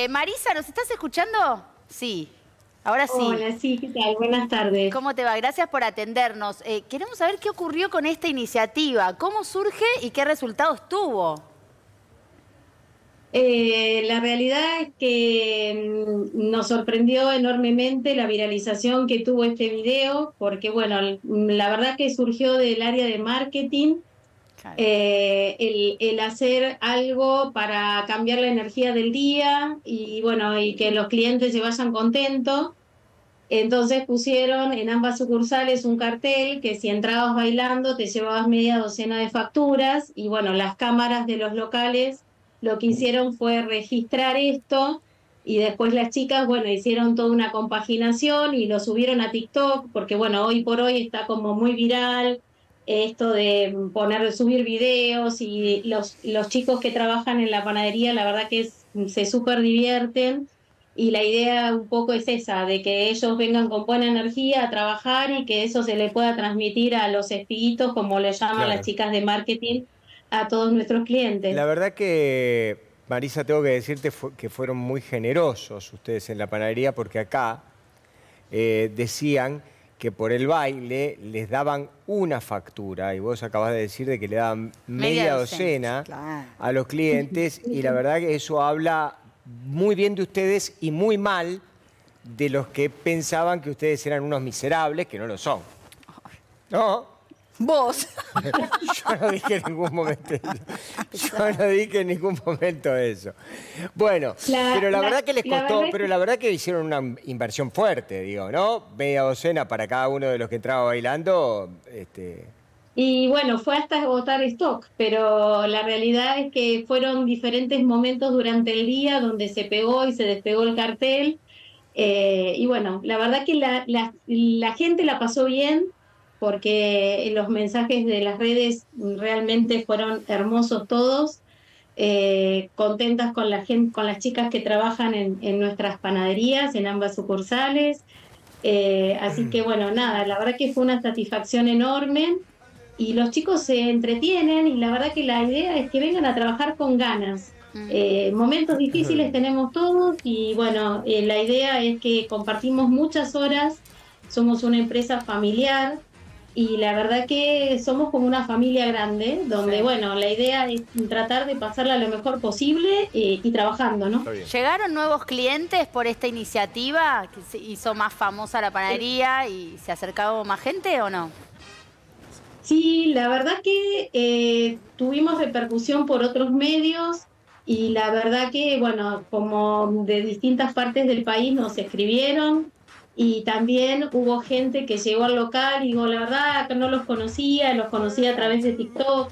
Marisa, ¿nos estás escuchando? Sí, ahora sí. Hola, sí, ¿qué tal? Buenas tardes. ¿Cómo te va? Gracias por atendernos. Queremos saber qué ocurrió con esta iniciativa, cómo surge y qué resultados tuvo. La realidad es que nos sorprendió enormemente la viralización que tuvo este video, porque bueno, la verdad que surgió del área de marketing, Claro. el hacer algo para cambiar la energía del día y bueno, y que los clientes se vayan contentos. Entonces pusieron en ambas sucursales un cartel que si entrabas bailando te llevabas media docena de facturas y bueno, las cámaras de los locales lo que hicieron fue registrar esto y después las chicas, bueno, hicieron toda una compaginación y lo subieron a TikTok porque bueno, hoy por hoy está como muy viral esto de subir videos y los chicos que trabajan en la panadería, la verdad que se súper divierten y la idea un poco es esa, de que ellos vengan con buena energía a trabajar y que eso se le pueda transmitir a los espíritus, como le llaman las Claro. chicas de marketing, a todos nuestros clientes. La verdad que, Marisa, tengo que decirte que fueron muy generosos ustedes en la panadería porque acá decían que por el baile les daban una factura y vos acabás de decir de que le daban media docena claro, a los clientes y la verdad que eso habla muy bien de ustedes y muy mal de los que pensaban que ustedes eran unos miserables, que no lo son. ¿No? Vos. Yo no dije en ningún momento eso. Yo no dije en ningún momento eso. Bueno, pero la verdad que les costó, pero la verdad que hicieron una inversión fuerte, digo, ¿no? Media docena para cada uno de los que entraba bailando. Y bueno, fue hasta agotar stock, pero la realidad es que fueron diferentes momentos durante el día donde se pegó y se despegó el cartel. Y bueno, la verdad que la gente la pasó bien porque los mensajes de las redes realmente fueron hermosos todos, contentas con la gente, con las chicas que trabajan en nuestras panaderías, en ambas sucursales. Así que bueno, nada, la verdad que fue una satisfacción enorme y los chicos se entretienen y la verdad que la idea es que vengan a trabajar con ganas. Momentos difíciles tenemos todos y bueno, la idea es que compartimos muchas horas, somos una empresa familiar y la verdad que somos como una familia grande, donde Sí. bueno, la idea es tratar de pasarla lo mejor posible y trabajando, ¿no? ¿Llegaron nuevos clientes por esta iniciativa que se hizo más famosa la panadería y se acercó más gente o no? Sí, la verdad que tuvimos repercusión por otros medios y la verdad que, bueno, como de distintas partes del país nos escribieron y también hubo gente que llegó al local y digo, la verdad que no los conocía a través de TikTok.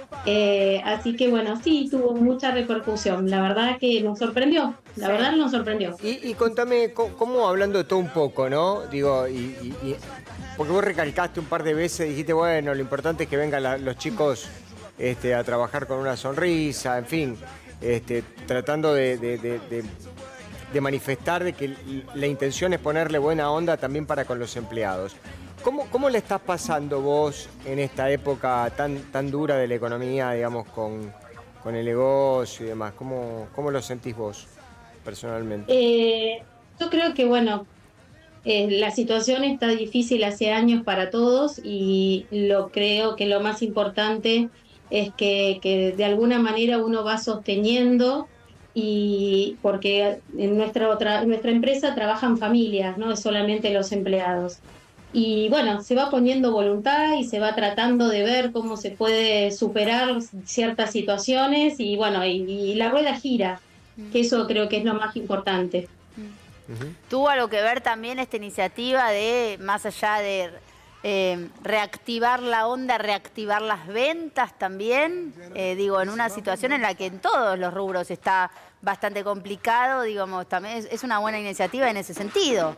Así que, bueno, sí, tuvo mucha repercusión. La verdad que nos sorprendió, la verdad nos sorprendió. Y contame, ¿cómo hablando de todo un poco, ¿no? Digo, porque vos recalcaste un par de veces, dijiste, bueno, lo importante es que vengan los chicos a trabajar con una sonrisa, en fin, tratando de manifestar de que la intención es ponerle buena onda también para con los empleados. ¿Cómo le estás pasando vos en esta época tan dura de la economía, digamos, con el negocio y demás? ¿Cómo lo sentís vos personalmente? Yo creo que, bueno, la situación está difícil hace años para todos y creo que lo más importante es que de alguna manera uno va sosteniendo y porque en nuestra empresa trabajan familias, no es solamente los empleados. Y bueno, se va poniendo voluntad y se va tratando de ver cómo se puede superar ciertas situaciones y bueno, y la rueda gira, que eso creo que es lo más importante. ¿Tuvo algo que ver también esta iniciativa de, más allá de reactivar la onda, reactivar las ventas también? Digo, en una situación en la que en todos los rubros está bastante complicado, digamos, también es una buena iniciativa en ese sentido.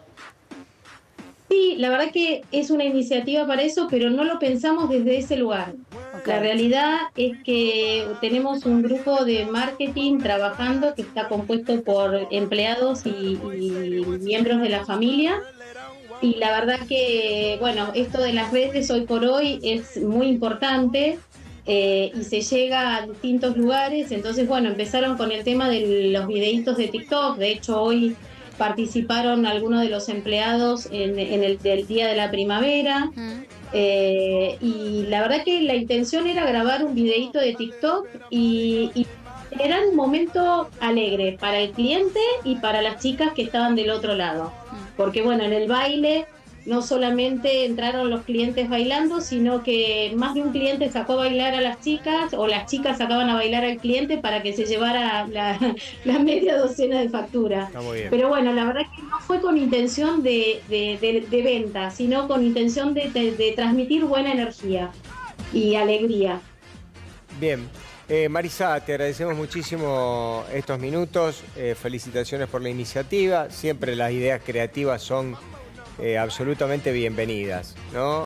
Sí, la verdad que es una iniciativa para eso, pero no lo pensamos desde ese lugar. Okay. La realidad es que tenemos un grupo de marketing trabajando que está compuesto por empleados y miembros de la familia. Y la verdad que, bueno, esto de las redes hoy por hoy es muy importante. y se llega a distintos lugares. Entonces, bueno, empezaron con el tema de los videitos de TikTok. De hecho, hoy participaron algunos de los empleados en el del Día de la Primavera. Y la verdad que la intención era grabar un videito de TikTok y era un momento alegre para el cliente y para las chicas que estaban del otro lado. Porque bueno, en el baile no solamente entraron los clientes bailando, sino que más de un cliente sacó a bailar a las chicas o las chicas sacaban a bailar al cliente para que se llevara la media docena de factura. Está muy bien. Pero bueno, la verdad que no fue con intención de venta, sino con intención de transmitir buena energía y alegría. Bien. Marisa, te agradecemos muchísimo estos minutos. Felicitaciones por la iniciativa. Siempre las ideas creativas son absolutamente bienvenidas, ¿no?